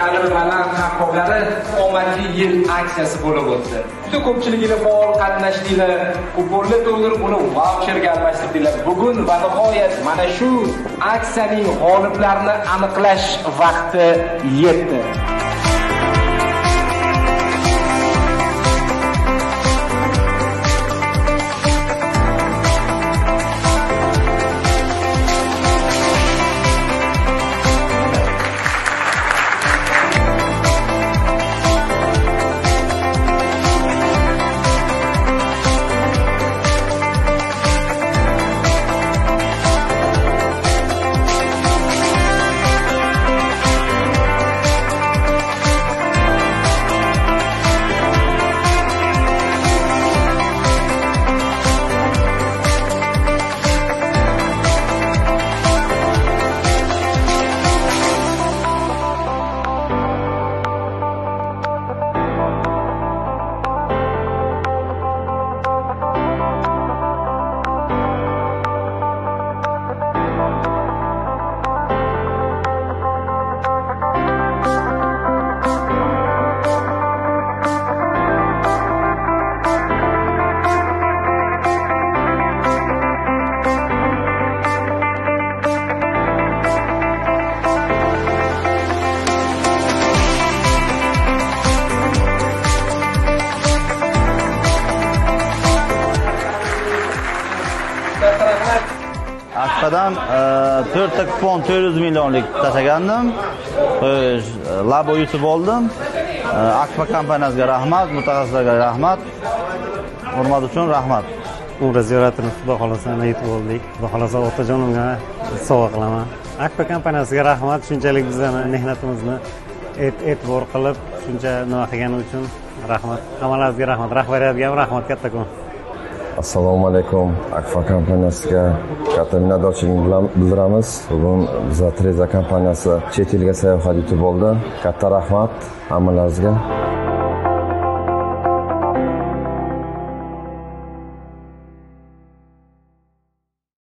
Alir baland qahqohlari omadli yil aksiyasi bo'lib o'tdi. Juda ko'pchiligini faol qatnashdinglar, kuponlar to'ldirib uni vaucherga almashtirdinglar. Bugun va nihoyat mana shu aksiyaning g'oliblarini aniqlash vaqti yetdi. Akfadan 4 ta kupon 400 millionlik tashlagandim. Labo yutib oldim. Akfa kompaniyasiga rahmat, mutaxassislarga rahmat. Hurmat uchun rahmat. Umra ziyoratini xudo xolasa yutib oldik. Xudo xolasa otajonimga sovg'a qilaman. Akfa kompaniyasiga rahmat, shunchalik bizning mehnatimizni e'tibor qilib, shuncha nima qilgani uchun rahmat. Hammalaringizga rahmat, rahbariyatga ham rahmat kattakon. Assalomu alaykum. Akfa kompaniyasiga katta minnatdorchilik bildiramiz. Bugun bizning Treza kompaniyasi chet elga sayohat yutib oldi. Katta rahmat hammalaringizga.